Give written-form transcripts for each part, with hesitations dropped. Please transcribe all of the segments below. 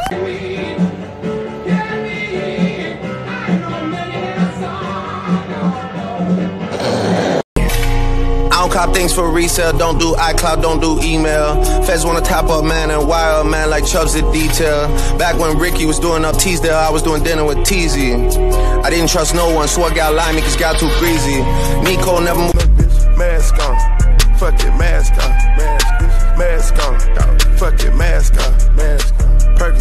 I don't cop things for resale, don't do iCloud, don't do email. Feds wanna top up man and wire up man like Chubbs did detail. Back when Ricky was doing up Teasdale, I was doing dinner with Teasy. I didn't trust no one, swore got lied me cause got too greasy. Nico never moved. Mask on, fuck it, mask on, mask on, fuck it, mask on, mask on. Perkins.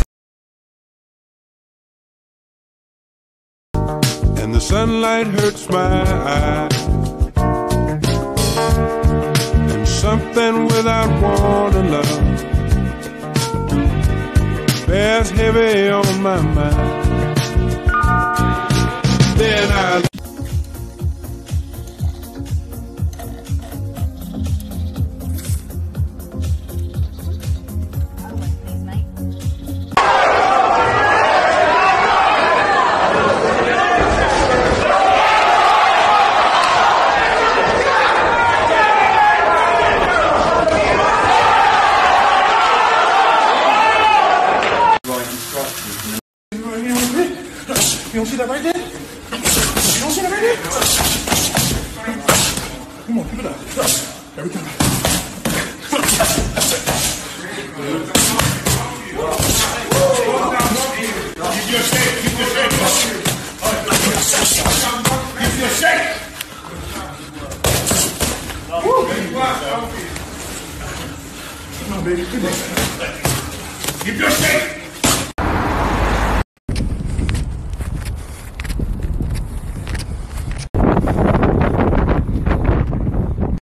And the sunlight hurts my eyes, and something without wanting love bears heavy on my mind. Then I You don't see that right there? You don't see that right there? Come on, pick it up. Every time. Keep your shake. Keep your shake. Keep your shake. Come on, baby. Keep your shake.